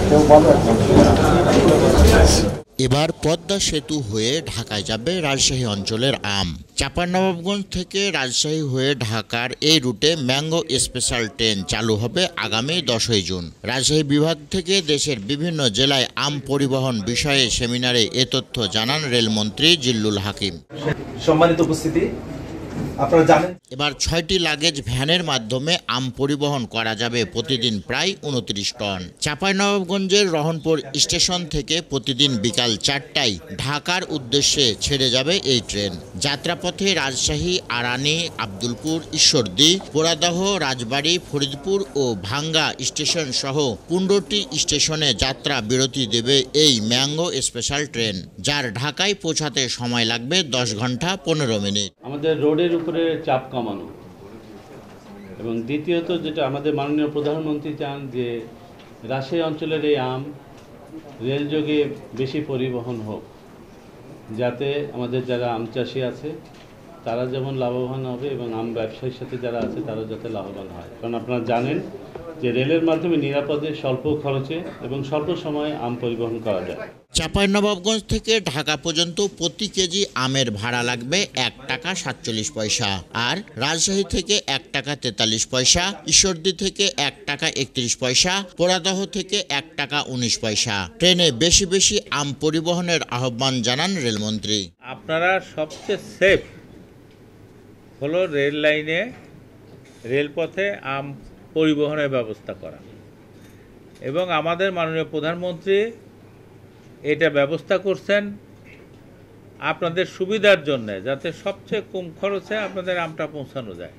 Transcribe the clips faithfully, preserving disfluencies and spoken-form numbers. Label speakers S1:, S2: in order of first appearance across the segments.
S1: এবার পদ্মা সেতু হয়ে ঢাকায় যাবে রাজশাহী অঞ্চলের আম। চাঁপাইনবাবগঞ্জ থেকে রাজশাহী হয়ে ঢাকার এই রুটে ম্যাঙ্গো স্পেশাল ট্রেন চালু হবে আগামী দশই জুন। রাজশাহী বিভাগ থেকে দেশের বিভিন্ন জেলায় আম পরিবহন বিষয়ে সেমিনারে এ তথ্য জানান রেলমন্ত্রী জিল্লুল হাকিম।
S2: সম্মানিত উপস্থিতি, আপনারা জানেন
S1: এবার ছয়টি লাগেজ ভ্যানের মাধ্যমে আম পরিবহন করা যাবে প্রতিদিন প্রায় উনত্রিশ টন। চাঁপাইনবাবগঞ্জের রহনপুর স্টেশন থেকে প্রতিদিন বিকাল চারটায় ঢাকার উদ্দেশ্যে ছেড়ে যাবে এই ট্রেন। যাত্রাপথে রাজশাহী, আরানি, আব্দুলপুর, ঈশ্বরদী, পোড়াদহ, রাজবাড়ী, ফরিদপুর ও ভাঙ্গা স্টেশন সহ পনেরোটি স্টেশনে যাত্রা বিরতি দেবে এই ম্যাঙ্গো স্পেশাল ট্রেন, যার ঢাকায় পৌঁছাতে সময় লাগবে দশ ঘন্টা পনেরো মিনিট।
S3: আমাদের রোডের উপরে চাপ কমানো এবং দ্বিতীয়ত যেটা আমাদের মাননীয় প্রধানমন্ত্রী চান যে রাজশাহী অঞ্চলের এই আম রেলযোগে বেশি পরিবহন হোক, যাতে আমাদের যারা আম চাষি আছে তারা যেমন লাভবান হবে এবং আম ব্যবসায়ীর সাথে যারা আছে তারা যাতে লাভবান হয়। কারণ আপনারা জানেন যে রেলের মাধ্যমে নিরাপদে স্বল্প খরচে এবং স্বল্প সময়ে আম পরিবহন করা যায়।
S1: চাঁপাইনবাবগঞ্জ থেকে ঢাকা পর্যন্ত প্রতি কেজি আমের ভাড়া লাগবে এক টাকা সাতচল্লিশ পয়সা, আর রাজশাহী থেকে এক টাকা তেতাল্লিশ পয়সা, ঈশ্বরদী থেকে এক টাকা একত্রিশ পয়সা, পোড়াদহ থেকে এক টাকা উনিশ পয়সা। ট্রেনে বেশি বেশি আম পরিবহনের আহ্বান জানান রেলমন্ত্রী।
S4: আপনারা সবচেয়ে সেফ হলো রেল লাইনে, রেলপথে আম পরিবহনের ব্যবস্থা করা, এবং আমাদের মাননীয় প্রধানমন্ত্রী এটা ব্যবস্থা করছেন আপনাদের সুবিধার জন্য, যাতে সবচেয়ে কম খরচে আপনাদের আমটা পৌঁছানো যায়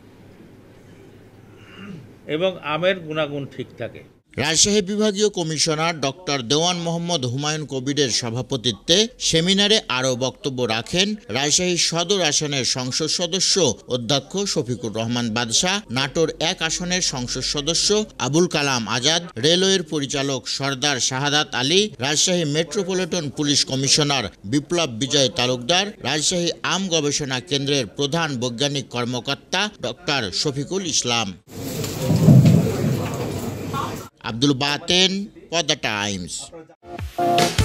S4: এবং আমের গুণাগুণ ঠিক থাকে।
S1: রাজশাহী বিভাগীয় কমিশনার ডক্টর দেওয়ান মোহাম্মদ হুমায়ুন কবিরের সভাপতিত্বে সেমিনারে আরও বক্তব্য রাখেন রাজশাহী সদর আসনের সংসদ সদস্য অধ্যক্ষ শফিকুর রহমান বাদশাহ, নাটোর এক আসনের সংসদ সদস্য আবুল কালাম আজাদ, রেলওয়ের পরিচালক Sardar Shahadat Ali, Rajshahi metropolitan police commissioner Biplob Bijoy Talukdar, Rajshahi আম গবেষণা কেন্দ্রের প্রধান বৈজ্ঞানিক কর্মকর্তা ডক্টর শফিকুল ইসলাম। আব্দুল বাতেন, পদ্মা টাইমস।